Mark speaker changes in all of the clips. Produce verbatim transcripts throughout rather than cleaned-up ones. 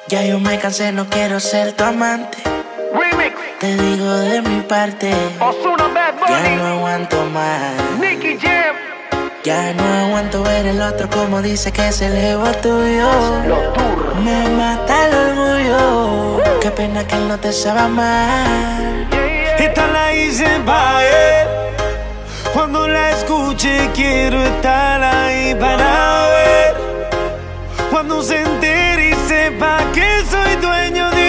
Speaker 1: Ya yo me cansé, no quiero ser tu amante.
Speaker 2: Remix.
Speaker 1: Te digo de mi parte,
Speaker 2: Ozuna, Bad
Speaker 1: ya
Speaker 2: Bunny,
Speaker 1: no aguanto más.
Speaker 2: Nicky Jam.
Speaker 1: Ya no aguanto ver el otro como dice que se le va tuyo.
Speaker 2: Los turros.
Speaker 1: Me mata el orgullo. Qué pena que él no te sabe amar.
Speaker 3: Esta la hice pa' él. Cuando la escuche quiero estar ahí para ver. Cuando se entere y sepa que soy dueño de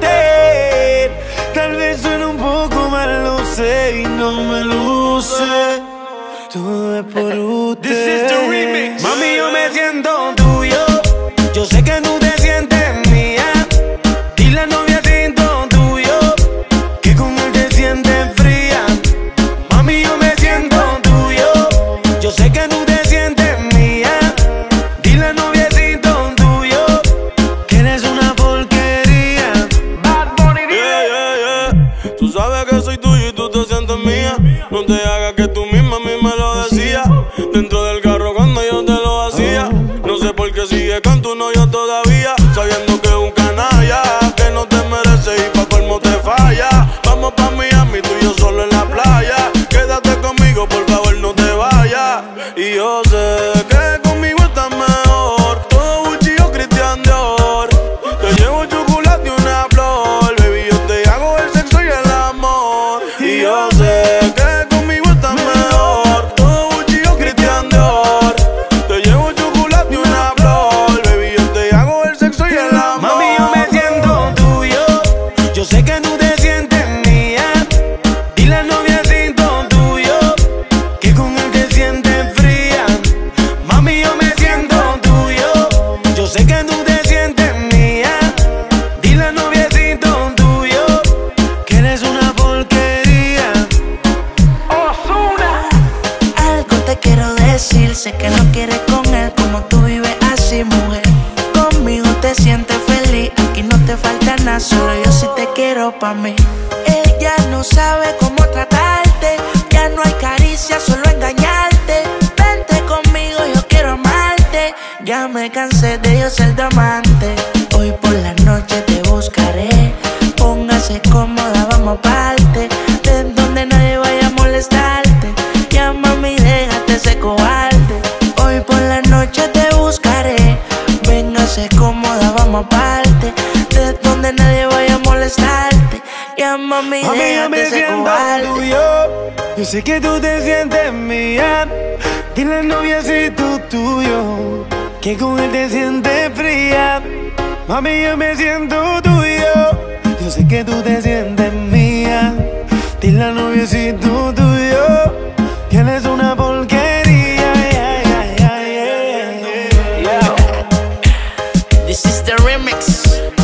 Speaker 3: usted. Tal vez suene un poco mal, lo sé y no me luce. Todo es por usted.
Speaker 2: This is the remix.
Speaker 3: Mami, yo me siento tuyo. Yo sé que tú te sientes mía. Dile al noviecito tuyo que con él te sientes fría. Mami, yo me siento tuyo. Yo sé que tú te sientes mía. Dile al noviecito tuyo que eres una porquería.
Speaker 2: Bad Bunny,
Speaker 3: Yeah, yeah, yeah. Tú sabes que soy tuyo y tú te sientes mía. No te hagas que tú misma a mí me lo decías. Dentro del carro cuando yo te lo hacía. No sé por qué sigue con tu novio todavía, sabiendo que es un canalla, que no te merece y pa' colmo te falla. Vamos pa' Miami, tú y yo solo en la playa. Quédate conmigo, por favor no te vayas. Y yo sé que conmigo estás mejor. Todo Gucci o Christian Dior. Te llevo chocolate y una flor. Baby, yo te hago el sexo y el amor. Y yo sé que conmigo estás mejor. Todo Gucci o Christian Dior. Te llevo chocolate y una flor. Baby, yo te hago el sexo y el amor. Mami, yo me siento tuyo. Yo sé que tú te sientes mía. Dile al noviecito tuyo que con él te sientes fría. Mami, yo me siento tuyo. Yo sé que tú te sientes mía. Dile al noviecito tuyo que eres una porquería.
Speaker 2: Ozuna.
Speaker 1: Algo te quiero decir, sé que no quieres con él como tú vives así, mujer. Conmigo te sientes feliz, aquí no te falta nada, solo yo sí te quiero pa' mí. Ella no sabe cómo tratarte, ya no hay caricia, solo engañarte. Vente conmigo, yo quiero amarte, ya me cansé de yo ser tu amante. Hoy por la noche te buscaré, póngase cómoda, vamos aparte, de donde nadie vaya a molestarte. Ya mami, déjate ese cobarde. Hoy por la noche te buscaré, véngase cómoda, vamos aparte, de donde nadie vaya a molestarte. Ya mami,
Speaker 3: Mami, yo
Speaker 1: déjate
Speaker 3: me
Speaker 1: ese
Speaker 3: siento
Speaker 1: cobarde.
Speaker 3: tuyo. Yo sé que tú te sientes mía. Dile al noviecito tuyo que con él te sientes fría. Mami, yo me siento tuyo. Yo sé que tú te sientes mía. Dile al noviecito tuyo que él es una porquería. Yeah, yeah, yeah, yeah, yeah.
Speaker 1: This is the remix.